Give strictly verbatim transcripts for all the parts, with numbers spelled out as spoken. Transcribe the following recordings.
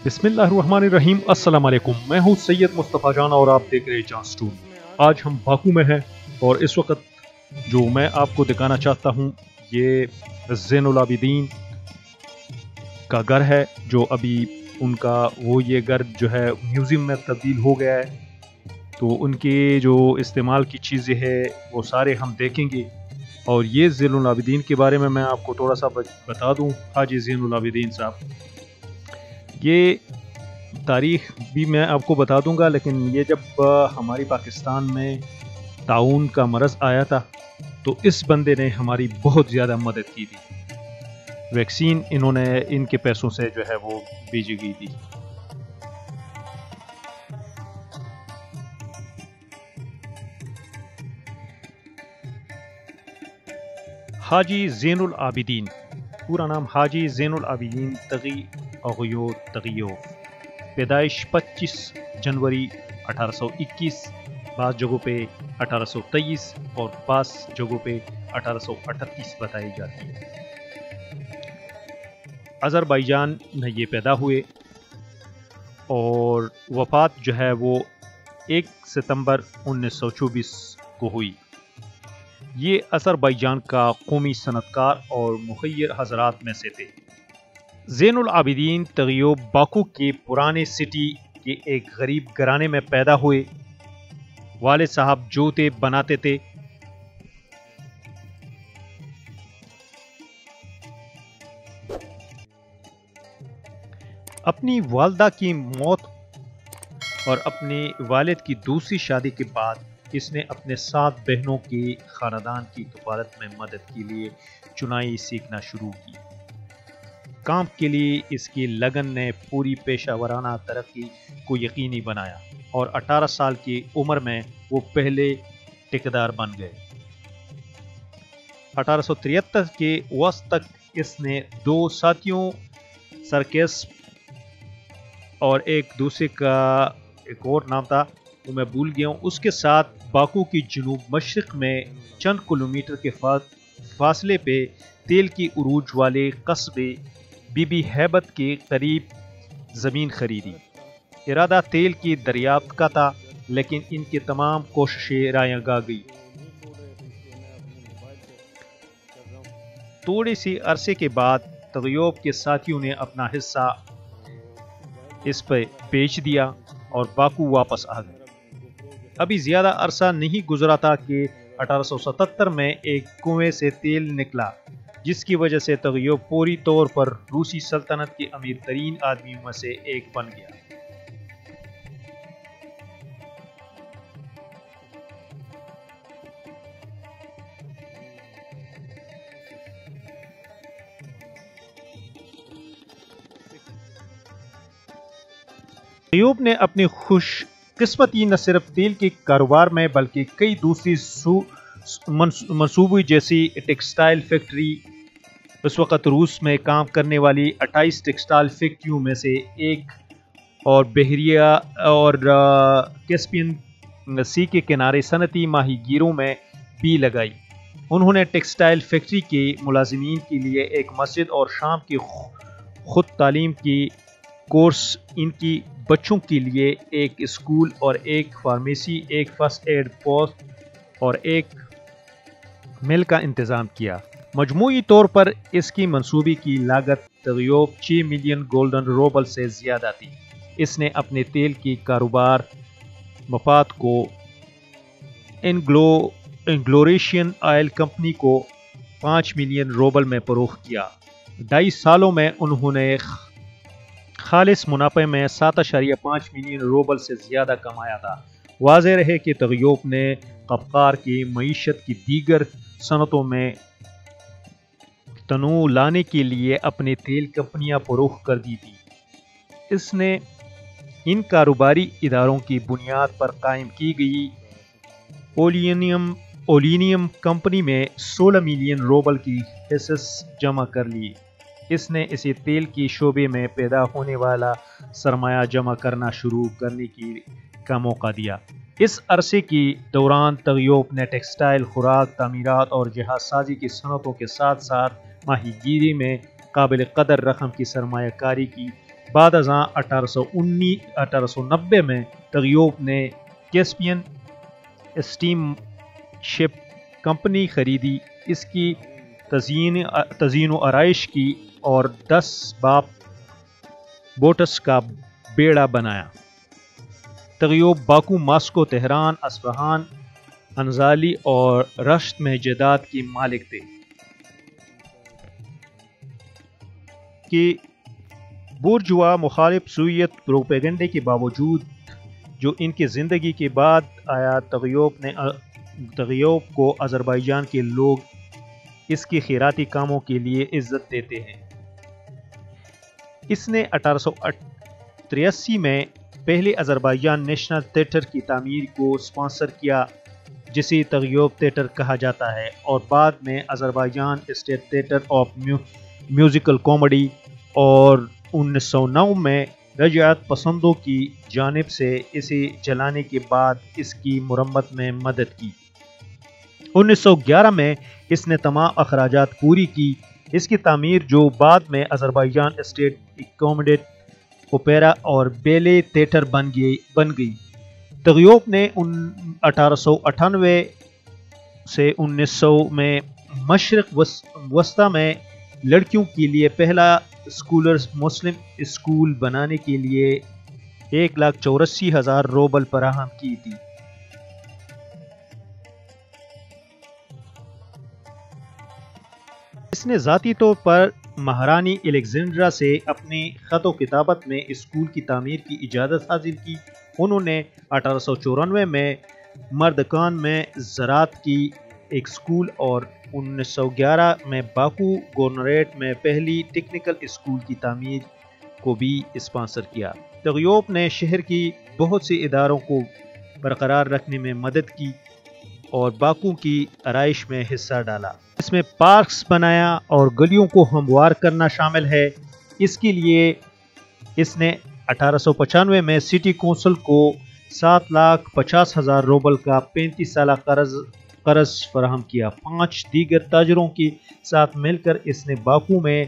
بسم اللہ الرحمن الرحیم۔ السلام علیکم، میں ہوں سید مصطفیٰ جان اور آپ دیکھ رہے جان سٹون۔ آج ہم باکو میں ہیں اور اس وقت جو میں آپ کو دکھانا چاہتا ہوں یہ زین العابدین کا گھر ہے، جو ابھی ان کا وہ یہ گھر جو ہے میوزیم میں تبدیل ہو گیا ہے۔ تو ان کے جو استعمال کی چیزیں ہیں وہ سارے ہم دیکھیں گے، اور یہ زین العابدین کے بارے میں میں آپ کو تھوڑا سا بتا دوں۔ حاجی زین العابدین صاحب، یہ تاریخ بھی میں آپ کو بتا دوں گا، لیکن یہ جب ہماری پاکستان میں طاعون کا مرض آیا تھا تو اس بندے نے ہماری بہت زیادہ مدد کی تھی۔ ویکسین انہوں نے ان کے پیسوں سے جو ہے وہ بھیجی گئی تھی۔ حاجی زین العابدین، پورا نام حاجی زین العابدین تغی اغیور تغیوف، پیدائش پچیس جنوری اٹھارہ سو اکیس، بعض جگہوں پہ اٹھارہ سو تیئیس اور بعض جگہوں پہ اٹھارہ سو اٹھتیس بتائی جاتی ہے۔ آذربائیجان میں یہ پیدا ہوئے اور وفات جو ہے وہ ایک ستمبر انیس سو چوبیس کو ہوئی۔ یہ آذربائیجان کا قومی صنعتکار اور مخیر حضرات میں سے تھے۔ زین العابدین تغیوف باکو کے پرانے سٹی کے ایک غریب گھرانے میں پیدا ہوئے۔ والد صاحب جوتے بناتے تھے۔ اپنی والدہ کی موت اور اپنے والد کی دوسری شادی کے بعد اس نے اپنے سات بہنوں کے خاندان کی کفالت میں مدد کے لیے چنائی سیکھنا شروع کی۔ کام کے لیے اس کی لگن نے پوری پیشہ ورانہ ترقی کو یقینی بنایا، اور اٹھارہ سال کی عمر میں وہ پہلے ٹھیکیدار بن گئے۔ اٹھارہ سو تریہتر کے وسط تک اس نے دو ساتھیوں سرکیس اور ایک دوسرے کا ایک اور نام تھا وہ میں بھول گیا ہوں، اس کے ساتھ باکو کی جنوب مشرق میں چند کلومیٹر کے فاصلے پہ تیل کی عروج والے قصبے بی بی ہیبت کے قریب زمین خریدی۔ ارادہ تیل کی دریافت کا تھا، لیکن ان کی تمام کوششیں رائیاں گا گئی۔ تھوڑے سی عرصے کے بعد تغیوف کے ساتھیوں نے اپنا حصہ اس پہ بیچ دیا اور باکو واپس آ گئے۔ ابھی زیادہ عرصہ نہیں گزرا تھا کہ اٹھارہ سو ستتر میں ایک کنویں سے تیل نکلا، جس کی وجہ سے تغیوف فوری طور پر روسی سلطنت کے امیر ترین آدمیوں میں سے ایک بن گیا۔ تغیوف نے اپنی خوش قسمتی نہ صرف تیل کے کاروبار میں بلکہ کئی دوسری منصوبے جیسی ٹیکسٹائل فیکٹری، اس وقت روس میں کام کرنے والی اٹھائیس ٹیکسٹائل فیکٹریوں میں سے ایک، اور بحریہ اور کیسپین سی کے کنارے صنعتی ماہی گیروں میں بھی لگائی۔ انہوں نے ٹیکسٹائل فیکٹری کے ملازمین کے لیے ایک مسجد اور شام کی خود تعلیم کی کورس، ان کی بچوں کے لیے ایک اسکول اور ایک فارمیسی، ایک فرسٹ ایڈ پوسٹ اور ایک مل کا انتظام کیا۔ مجموعی طور پر اس کی منصوبے کی لاگت تغیوف چھ ملین گولڈن روبل سے زیادہ تھی۔ اس نے اپنے تیل کی کاروبار مفاد کو اینگلو انگلوریشین آئل کمپنی کو پانچ ملین روبل میں فروخت کیا۔ ڈھائی سالوں میں انہوں نے خالص منافع میں سات اشاریہ پانچ ملین روبل سے زیادہ کمایا تھا۔ واضح رہے کہ تغیوف نے قفقار کی معیشت کی دیگر صنعتوں میں تنوع لانے کے لیے اپنے تیل کمپنیاں فروخت کر دی تھی۔ اس نے ان کاروباری اداروں کی بنیاد پر قائم کی گئی اولینیم اولینیم کمپنی میں سولہ ملین روبل کی حصص جمع کر لیے۔ اس نے اسے تیل کی شعبے میں پیدا ہونے والا سرمایہ جمع کرنا شروع کرنے کی کا موقع دیا۔ اس عرصے کے دوران تغیوف نے ٹیکسٹائل، خوراک، تعمیرات اور جہاز سازی کی صنعتوں کے ساتھ ساتھ ماہی گیری میں قابل قدر رقم کی سرمایہ کاری کی، بعد ازاں اٹھارہ سو انیس اٹھارہ سو نبے میں تغیوب نے کیسپین اسٹیم شپ کمپنی خریدی، اس کی تزئین تزئین و آرائش کی اور دس باپ بوٹس کا بیڑا بنایا۔ تغیوب Baku, Moscow, Tehran, Isfahan, Anzali اور رشت میں جائیداد کے مالک تھے کہ بورجوا مخالف سوویت پروپیگنڈے کے باوجود جو ان کی زندگی کے بعد آیا، تغیوب نے تغیوب کو آذربائیجان کے لوگ اس کے خیراتی کاموں کے لیے عزت دیتے ہیں۔ اس نے اٹھارہ سو تریاسی میں پہلے آذربائیجان نیشنل تھیٹر کی تعمیر کو سپانسر کیا، جسے تغیوب تھیٹر کہا جاتا ہے، اور بعد میں Azerbaijan State Theatre of Musical Comedy, اور انیس سو نو میں رجعت پسندوں کی جانب سے اسے جلانے کے بعد اس کی مرمت میں مدد کی۔ انیس سو گیارہ میں اس نے تمام اخراجات پوری کی۔ اس کی تعمیر جو بعد میں آذربائیجان اسٹیٹ کامیڈی، اوپیرا اور بیلے تھیٹر بن گئی بن گئی تغیوب نے اٹھارہ سو اٹھانوے سے انیس سو میں مشرق وسطی میں لڑکیوں کے لیے پہلا اسکولرز مسلم اسکول بنانے کے لیے ایک لاکھ چوراسی ہزار روبل فراہم کی تھی۔ اس نے ذاتی طور پر مہارانی الیگزینڈرا سے اپنی خط و کتابت میں اسکول کی تعمیر کی اجازت حاصل کی۔ انہوں نے اٹھارہ سو چورانوے میں مردکان میں زراعت کی ایک اسکول اور انیس سو گیارہ میں باکو گورنریٹ میں پہلی ٹیکنیکل اسکول کی تعمیر کو بھی اسپانسر کیا۔ تغیوب نے شہر کی بہت سے اداروں کو برقرار رکھنے میں مدد کی اور باکو کی آرائش میں حصہ ڈالا۔ اس میں پارکس بنایا اور گلیوں کو ہموار کرنا شامل ہے۔ اس کے لیے اس نے اٹھارہ سو پچانوے میں سٹی کونسل کو سات لاکھ پچاس ہزار روبل کا پینتیس سالہ قرض قرض فراہم کیا۔ پانچ دیگر تاجروں کے ساتھ مل کر اس نے باکو میں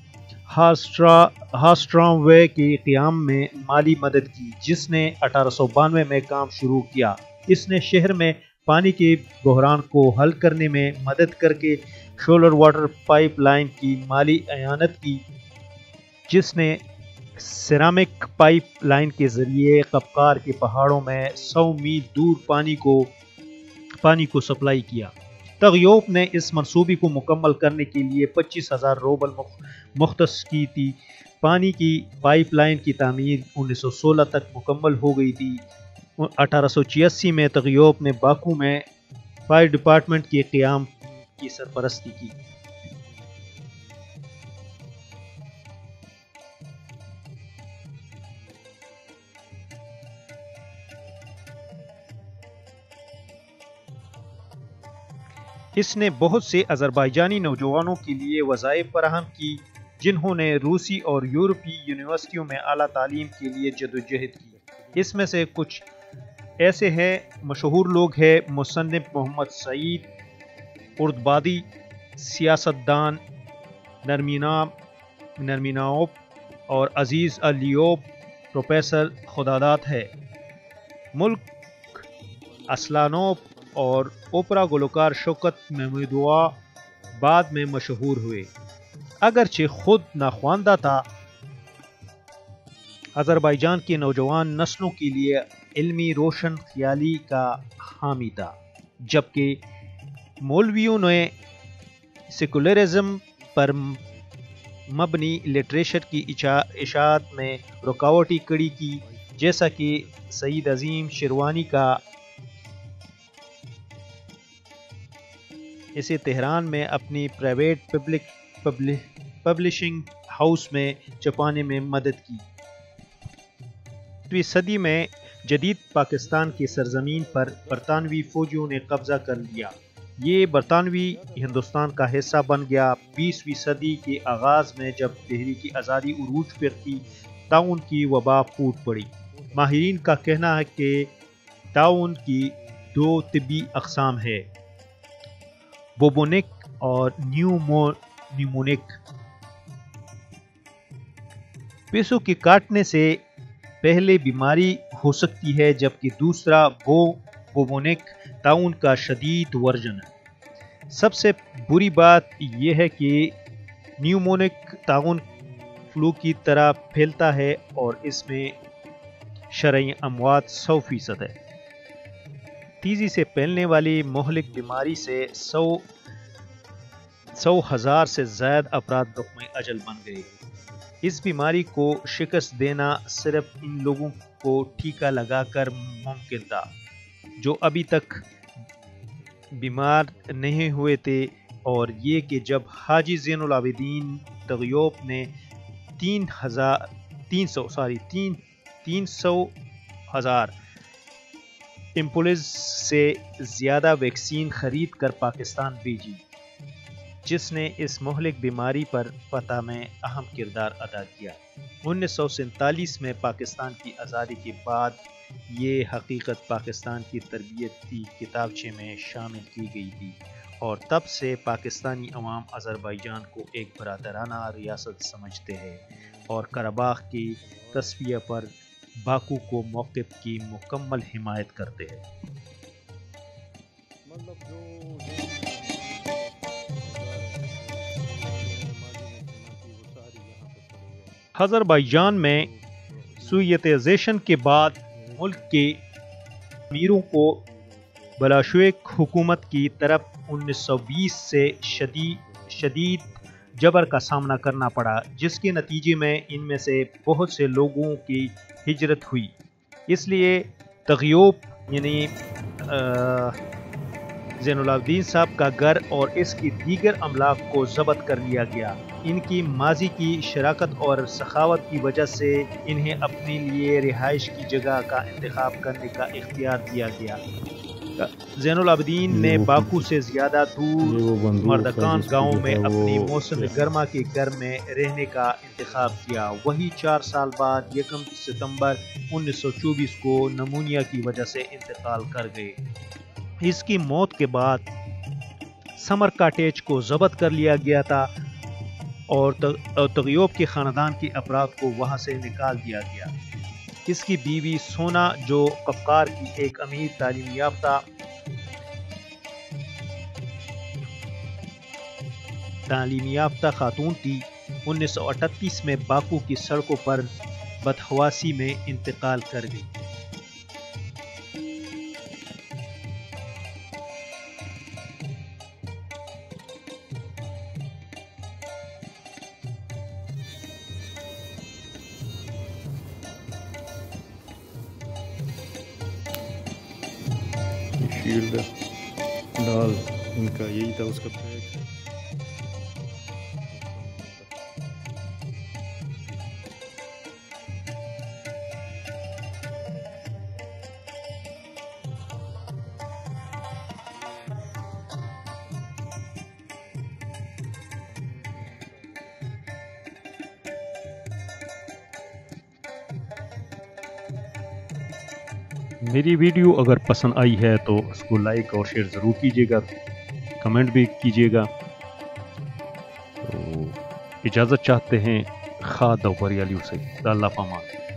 ہاسٹرام وے کے قیام میں مالی مدد کی، جس نے اٹھارہ سو بانوے میں کام شروع کیا۔ اس نے شہر میں پانی کے بحران کو حل کرنے میں مدد کر کے شولر واٹر پائپ لائن کی مالی اعانت کی، جس نے سیرامک پائپ لائن کے ذریعے قفقار کے پہاڑوں میں سو میل دور پانی کو پانی کو سپلائی کیا۔ تغیوب نے اس منصوبے کو مکمل کرنے کے لیے پچیس ہزار روبل مختص کی تھی۔ پانی کی پائپ لائن کی تعمیر انیس سو سولہ تک مکمل ہو گئی تھی۔ اٹھارہ سو چھیاسی میں تغیوب نے باکو میں فائر ڈپارٹمنٹ کے قیام کی سرپرستی کی۔ اس نے بہت سے آذربائیجانی نوجوانوں کے لیے وظائف فراہم کی، جنہوں نے روسی اور یورپی یونیورسٹیوں میں اعلیٰ تعلیم کے لیے جدوجہد کی۔ اس میں سے کچھ ایسے ہیں مشہور لوگ ہیں: مصنف محمد سعید اردبادی، سیاست دان نرمیناوف اور عزیز الیوب، پروفیسر خداداد ہے، ملک اسلانوف اور اوپرا گلوکار شوکت محمودوا بعد میں مشہور ہوئے۔ اگرچہ خود ناخواندہ تھا، آذربائیجان کے نوجوان نسلوں کے لیے علمی روشن خیالی کا حامی تھا، جبکہ مولویوں نے سیکولرزم پر مبنی لٹریچر کی اشاعت میں رکاوٹیں کھڑی کی، جیسا کہ سید عظیم شیروانی کا اسے تہران میں اپنی پرائیویٹ پبلک پبلشنگ ہاؤس میں چھپانے میں مدد کی۔ ویں صدی میں جدید پاکستان کی سرزمین پر برطانوی فوجیوں نے قبضہ کر لیا، یہ برطانوی ہندوستان کا حصہ بن گیا۔ بیسویں صدی کے آغاز میں جب تحریک آزادی عروج پر تھی، طاعون کی وبا پھوٹ پڑی۔ ماہرین کا کہنا ہے کہ طاعون کی دو طبی اقسام ہیں: بوبونک اور نیومونک۔ پیسوں کے کاٹنے سے پہلے بیماری ہو سکتی ہے، جبکہ دوسرا وہ بوبونک طاعون کا شدید ورژن ہے۔ سب سے بری بات یہ ہے کہ نیومونک طاعون فلو کی طرح پھیلتا ہے اور اس میں شرعی اموات سو فیصد ہے۔ تیزی سے پھیلنے والی مہلک بیماری سے سو سو ہزار سے زائد افراد رقم اجل بن گئے۔ اس بیماری کو شکست دینا صرف ان لوگوں کو ٹیکہ لگا کر ممکن تھا جو ابھی تک بیمار نہیں ہوئے تھے، اور یہ کہ جب حاجی زین العابدین تغیوب نے تین ہزار تین سو سوری تین تین سو ہزار امپولز سے زیادہ ویکسین خرید کر پاکستان بھیجی، جس نے اس مہلک بیماری پر فتح میں اہم کردار ادا کیا۔ انیس سو سینتالیس میں پاکستان کی آزادی کے بعد یہ حقیقت پاکستان کی تربیتی کتابچے میں شامل کی گئی تھی، اور تب سے پاکستانی عوام آذربائیجان کو ایک برادرانہ ریاست سمجھتے ہیں اور قرباخ کی تصفیہ پر باکو کو موقف کی مکمل حمایت کرتے ہیں۔ آذربائیجان میں سوویتائزیشن کے بعد ملک کے امیروں کو بلاشویک حکومت کی طرف انیس سو بیس سے شدید شدید جبر کا سامنا کرنا پڑا، جس کے نتیجے میں ان میں سے بہت سے لوگوں کی ہجرت ہوئی۔ اس لیے تغیوب یعنی زین العابدین صاحب کا گھر اور اس کی دیگر املاک کو ضبط کر لیا گیا۔ ان کی ماضی کی شراکت اور سخاوت کی وجہ سے انہیں اپنے لیے رہائش کی جگہ کا انتخاب کرنے کا اختیار دیا گیا۔ زین العابدین نے باکو سے زیادہ دور مردکان گاؤں میں اپنی موسم گرما کے گھر میں رہنے کا انتخاب کیا۔ وہی چار سال بعد یکم ستمبر انیس سو چوبیس کو نمونیا کی وجہ سے انتقال کر گئے۔ اس کی موت کے بعد سمر کاٹیج کو ضبط کر لیا گیا تھا اور تغیوب کے خاندان کے افراد کو وہاں سے نکال دیا گیا۔ اس کی بیوی سونا، جو قفقار کی ایک امیر تعلیم یافتہ تعلیم یافتہ خاتون تھی، انیس سو اٹھتیس میں باکو کی سڑکوں پر بدحواسی میں انتقال کر گئی۔ شیلڈ ڈال ان کا یہی تھا، اس کا پیک۔ میری ویڈیو اگر پسند آئی ہے تو اس کو لائک اور شیئر ضرور کیجیے گا، کمنٹ بھی کیجیے گا۔ تو اجازت چاہتے ہیں خواہ دوبری علیہ سے، اللہ پامان۔